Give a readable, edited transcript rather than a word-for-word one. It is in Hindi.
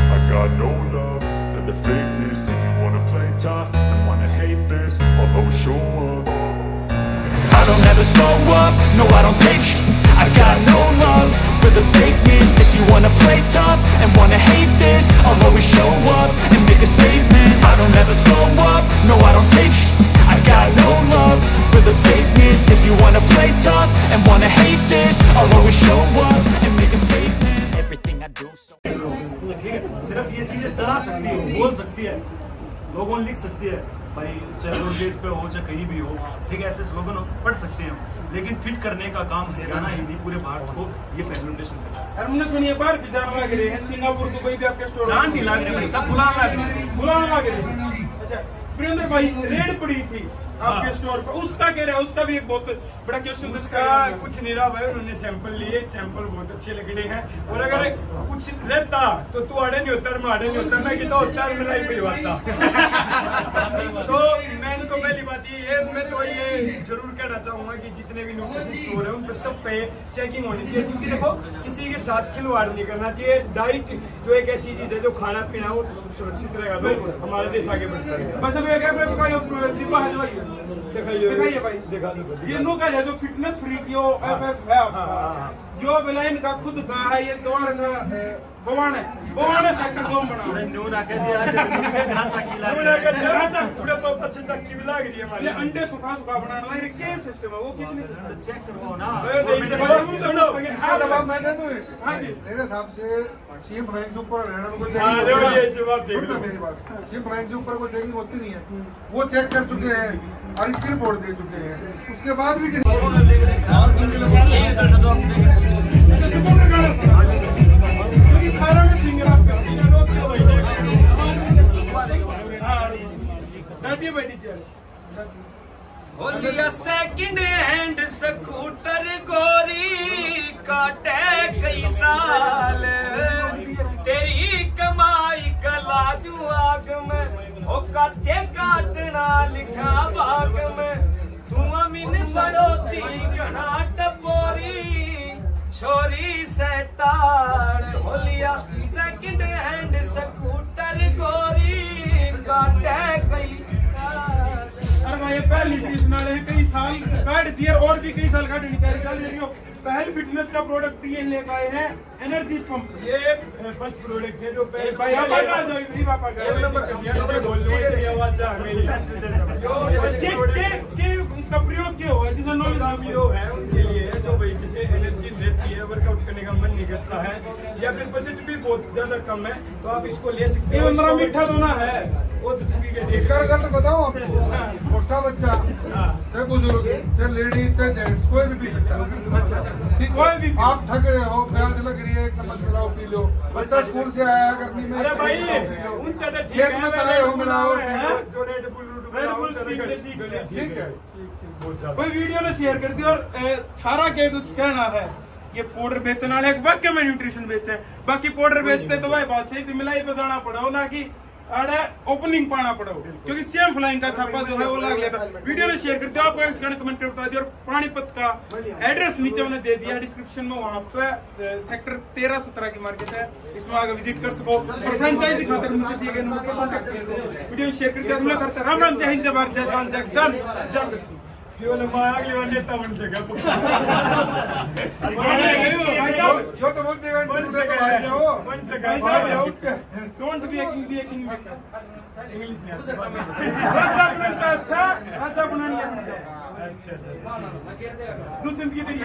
I got no love for the fakeness. If you wanna play tough and wanna hate this, I'll always show up. I don't ever slow up, no I don't take shit. I got no love for the fakeness. If you wanna play tough and wanna hate this, I'll always show up and make a statement. I don't ever slow up, no I don't take shit. I got no love for the fakeness. If you wanna play tough and wanna hate this, I'll always show up and make a statement. Everything I do so सिर्फ ये चीजें चला सकती है, बोल सकती है, लोगों लिख सकती है भाई, चाहे रोडवेज पे हो चाहे कहीं भी हो, ठीक है, ऐसे स्लोगन पढ़ सकते हैं, लेकिन फिट करने का काम हरियाणा ही नहीं पूरे भारत को ये प्रेजेंटेशन करना है। हमने सुनिए बाहर भी जाने लग रहे हैं, सिंगापुर दुबई भी आपके स्टोर जान नहीं लग रहे भाई, सब बुलाने लग रहे हैं। अच्छा वीरेंद्र भाई, रेड पड़ी थी आपके स्टोर पर, उसका कह रहा है, उसका भी एक बहुत बड़ा क्वेश्चन। उसका कुछ नहीं रहा भाई, उन्होंने सैंपल लिए, सैंपल बहुत अच्छे लग रहे हैं, और अगर कुछ रहता तो तू आड़े नहीं होता, मैं आड़े नहीं होता, मैं कितना होता है मिलाई भिजवाता। तो मैंने तो पहली बात ये मैं तो ये जरूर कहना चाहूंगा कि जितने भी न्यूट्रिशन स्टोर है उन पर सब पे चेकिंग होनी चाहिए, क्योंकि देखो किसी के साथ खिलवाड़ नहीं करना चाहिए। डाइट जो एक ऐसी चीज है जो खाना पीना वो सुरक्षित रहेगा तो हमारा देश आगे बढ़ता है। बस अब एक ऐसा डिब्बा है भाई, दिखाइए भाई, दिखा दो। ये नो का है जो फिटनेस फ्रीक यो एफएफ है आपका, जो बिलाइन का खुद का है, ये द्वार ना बवाने सेक्टर 2 बना है। नून आकर दिया है, ढांचा की लग पूरा पूरा अच्छी चक्की भी लग रही है हमारी। ये अंडे सुखा बनाना लग रही, क्या सिस्टम है वो, कितनी चेक करवाओ ना। सुनो जवाब मैं दे दूं। हाँ जी, मेरे हिसाब से सीएम रैंक से ऊपर हरियाणा में कोई हाँ, ये जवाब दे चेकिंग, मेरी बात, सीएम रैंक से ऊपर कोई चेकिंग होती नहीं है, वो चेक कर चुके हैं और इसकी रिपोर्ट दे चुके हैं, उसके बाद भी सारा में सिंगल आप सेकंड हैंड स्कूटर गोरी काटे कई साल, तेरी कमाई कला जू आग में ओ काचे काटना लिखा बाग में, तू अमीन बड़ोती घना टपोरी छोरी सैतान होलिया। सेकंड हैंड स्कूटर गोरी काटे कई साल। अरे भाई ये पहली चीज नाले हैं, कई साल काट दिया और भी कई साल काट नहीं रही हो। पहले फिटनेस का प्रोडक्ट ये लेकर आए हैं, एनर्जी पंप। ये फर्स्ट प्रोडक्ट है जो पहले भाई आप आ जाओ, इतनी पापा का इसका प्रयोग क्यों हुआ, जिसे नॉलेज है उनके लिए जो भाई जिसे एनर्जी रहती है, वर्कआउट करने का मन नहीं करता है, या फिर बजट भी बहुत ज्यादा कम है, तो आप इसको ले सकते हो। मेरा मीठा तो ना है वो इसका रिजल्ट बताऊं आपको, छोटा बच्चा चाहे बुजुर्ग चाहे लेडीज चाहे जेंट्स कोई भी पी सकता है। ठीक, कोई भी आप थक रहे हो, प्यास लग रही है, एक चम्मच मिलाओ पी लो, बच्चा स्कूल से आया गर्मी में, अरे भाई खेत में आए हो मिलाओ, जो रेड बुल ठीक है। कोई वीडियो ने शेयर कर दी और थारा के कुछ कहना है, ये पाउडर बेचने वाले एक वाक्य में न्यूट्रिशन बेचे, बाकी पाउडर बेचते तो वही बात सही, मिलाई बजाना पड़ो ना कि अरे ओपनिंग पाना पड़ो, क्योंकि सेम फ्लाइंग का छापा जो है वो लग लेता। वीडियो में शेयर कर दिया, आपको कमेंट कर बता दिया, और पानीपत का एड्रेस नीचे मैंने दे दिया डिस्क्रिप्शन में, वहाँ पे सेक्टर 13-17 की मार्केट है, इसमें आगे विजिट कर सको और फ्रेंचाइजी खातर मुझे दिए गए नंबर पर कॉन्टैक्ट कर दो। वीडियो में शेयर कर दिया, हमला करते राम राम, जय हिंद, जय भारत, जय जवान, जय किसान, जय भगत सिंह। अगली बार नेता बन सका जो तो बोलते हैं बन सका डोंट बी एक्टिंग इंग्लिश नहीं आता। राजा बनानी है, अच्छा दूसरे की